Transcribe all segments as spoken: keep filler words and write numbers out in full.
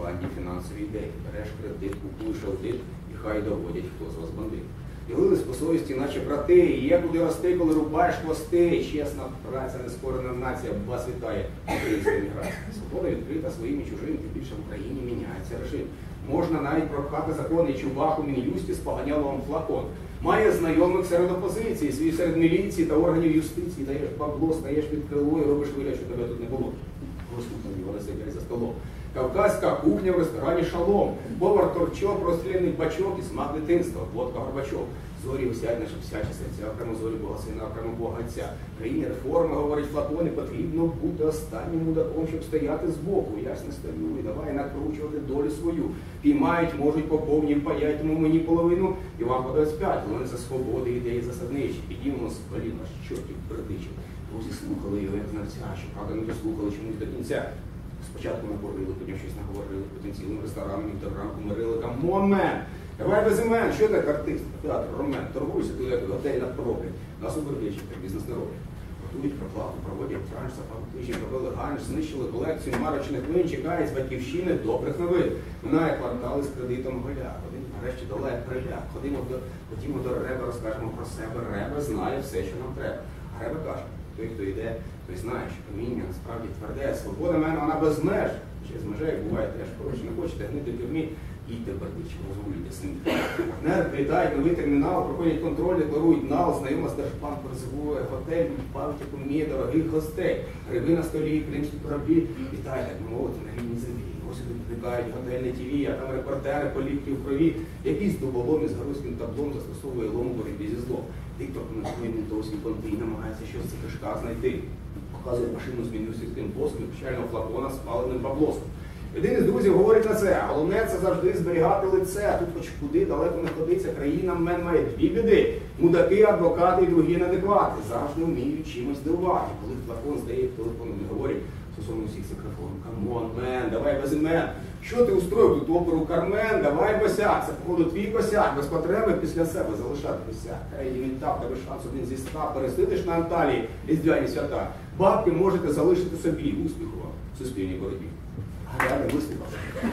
контрабанді фінансові ідеї. Береш кредит, купуєш аудит і хай доводять, хто з вас бандит. Ділились по совісті, наче брати, і є куди рости, коли рубаєш хвости. Чесна праця, нескорена нація, вас вітає українська міграція. Свобода відкрита своїм і чужим, тим більше в Україні міняється режим. Можна навіть прохати закон, і чувак у Мін'юсті споганяло вам флакон. Має знайомих серед опозиції, свій серед міліції та органів юстиції. Даєш бабло, стаєш під крило і робиш вигляд, що тебе тут не було. Розслухані, вони сидять за столом. Кавказька кухня в ресторані «Шалом». Повар торчок, розстріляний бачок і смак дитинства. Водка Горбачов. Зорі висять наші всячі серця, окремо зорі Бога Сина, окремо Бога Отця. Країні реформи, говорить Платон, і потрібно бути останнім мудаком, щоб стояти збоку. Я ж не стою, і давай накручувати долю свою. Піймають, можуть по повній, паять, тому мені половину, і вам по двадцять п'ять. Вони за свободи, ідеї засадничі. Підіймо з колін, аж чортів передичив. Друзі слухали його, як знавця, що правда не дослухали чомусь до кінця. Спочатку наговорили, потім щось наговорили, потім цілим ресторанам, інтерранку мирили, там момент. Давай без імен, що так артист, театр, ромен, торгуйся, тут як готель на проби. Нас обердичить, так бізнес не роблять. Готують проплату, проводять транш, запартичні, робили ганш, знищили колекцію марочних вин, чекають з батьківщини добрих новин. Минає квартали з кредитом голяк. Один нарешті долає приляк. Ходимо до, ходімо до Реба, розкажемо про себе. Реба знає все, що нам треба. А Реба каже, той, хто йде, той знає, що каміння насправді тверде. Свобода мене, вона без меж. Через межей буває теж. Коротше, не хочете гнити в тюрмі, їдьте в Бердичів, розгулюйте з ним. Партнери прилітають, новий термінал, проходять контроль, декларують нал, знайома з держбанк призивує готель, пам'ять уміє дорогих гостей. Гриби на столі, кримські кораблі. Вітаю, так мовити, на рівні землі. Ось тут викликають готельне ті ві, а там репортери, політики в крові. Якийсь дуболом із гарузьким таблом застосовує лом у боротьбі зі злом. Диктор коментує ментовські понти і намагається щось з кишка знайти. Показує машину з мінюсівським боском, печального флакона з паленим баблосом. Один із друзів говорить на це, головне це завжди зберігати лице, тут хоч куди далеко не ходиться, країна мен має дві біди. Мудаки, адвокати і другі неадеквати, завжди вміють чимось дивувати. Коли флакон здає телефоном, не говорить стосовно всіх цих реформ. Камон, мен, давай без імен. Що ти устроїв тут оперу Кармен, давай босяк, це походу твій косяк, без потреби після себе залишати косяк. Хай не так, тебе шанс один зі ста, пересидиш на Анталії, різдвяні свята. Бабки можете залишити собі, успіху вам в суспільній боротьбі. Гарний вислухав.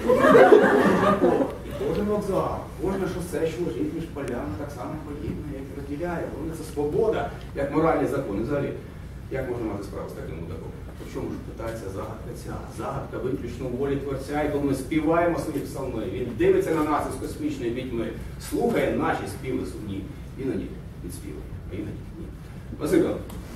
І кожен вокзал, кожне шосе, що лежить між полями, так само подібне, як і розділяє. Головне, це свобода, як моральні закони. Взагалі, як можна мати справу з таким мудаком? По чому ж питається загадка ця? Загадка виключно у волі Творця, і коли ми співаємо свої псалми. Він дивиться на нас із космічної пітьми, слухає наші співи сумні. Іноді відспівує, а іноді ні. Василь.